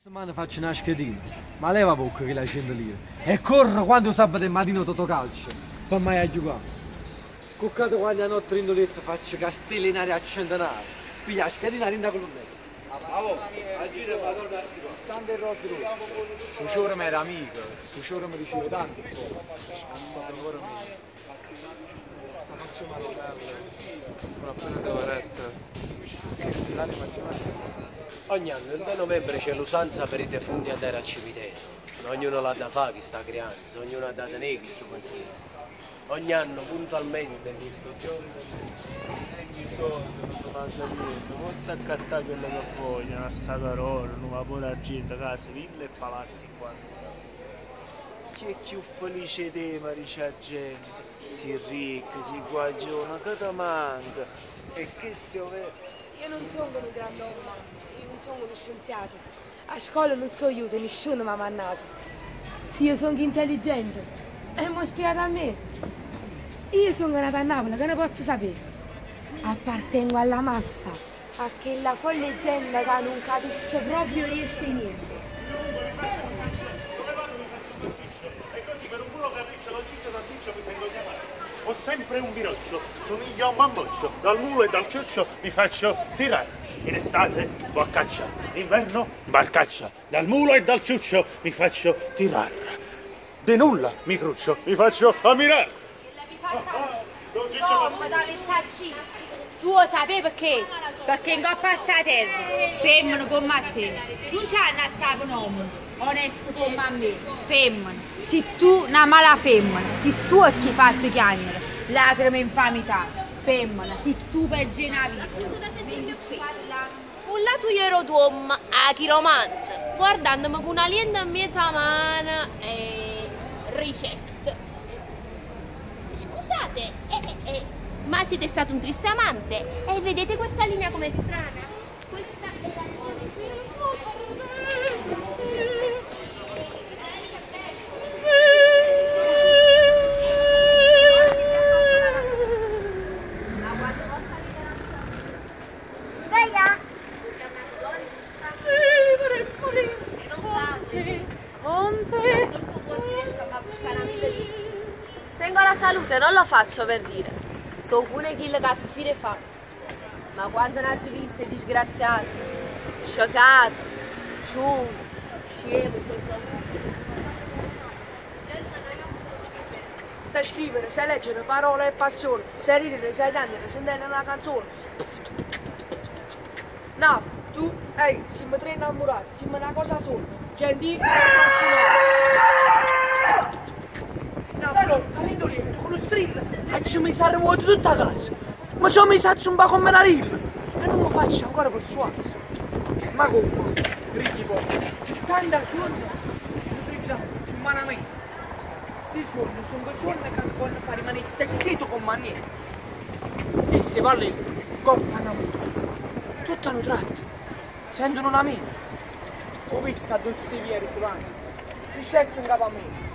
settimana faccio una schedina, ma leva poco che la 100 lire e corro quando sabato e mattino totocalcio per mai a giocare. Coccato quando a notte in letto faccio castelli in aria a centenario, piglia la schedina rinda colonnetta. A giro vado a sti qua, tante rose rosse. Suciore mi era amico, Suciore mi diceva tante cose, spazzato ancora meglio. Sta faccia male una appena devo retta, che stilani mangiare. Ogni anno il 2 novembre c'è l'usanza per i defunti andare al cimitero. Ognuno l'ha da fare chi sta creando, ognuno ha da tenere chi sto pensiero. Ogni anno puntualmente questo giorno I soldi non ti manca niente, non si accattare quello che vogliono, a sta parola, non va pure la gente, case, ville e palazzi qua. Chi è più felice te, ma dice la gente, si ricca, si guagiona, che ti manca, e che stiamo Io non sono un grande uomo, io non sono uno scienziato. A scuola non so aiuto, nessuno mi ha mannato. Sì, io sono intelligente e mi ha spiegato a me. Io sono nata a Napoli, che ne posso sapere? Appartengo alla massa, a quella folle gente che non capisce proprio niente niente. E così per un culo capriccio, non ciccio da ciccio mi sento chiamare. Ho sempre un biroccio, somiglio a un bamboccio, dal mulo e dal ciuccio mi faccio tirare. In estate sto a caccia, in inverno barcaccia, dal mulo e dal ciuccio mi faccio tirare. Di nulla mi cruccio, mi faccio ammirare. No, ma dove sta Cicci? Tu lo sapevi perché? Perché in coppa sta terra, femmine come a te. Non c'hanno a stare un uomo, onesto come a me, femmine. Se tu una mala femmina, chi stu e chi fatti chiamare, lacrime infamità, femmina, se tu peggi una vita. Fulla tu ero tu a chiromante, guardandomi con una lente in mezza mano e ricette. Scusate, ma siete stato un triste amante? E vedete questa linea com'è strana? Questa è la Tengo la salute, non lo faccio per dire. Sono pure chi che si fine fa. Ma quando non ci viste disgraziati, scioccati, sciumi, scemi, sai scrivere, sai leggere parole e passione, sai ridere, sai cantare, sai intendere una canzone. No, tu, ehi, siamo tre innamorati, siamo una cosa sola, gentili e appassionati. Stanotte, rindolino, con lo strillo, ci mi sarei vuoto tutta la casa. Ma ci ho messo un po' come una rilla. E non mi faccio ancora per suones. Ma come? Ricchi poi. Tanta giorni, non sono da umanamente. Sti giorni sono giorni che non vogliono fare rimanere stecchito con maniera. E se va lì, coppa una muta. Tutto hanno tratto. Sentono una mente. O pizza a 2 sevieri sull'anno. Ricetto in capo a me.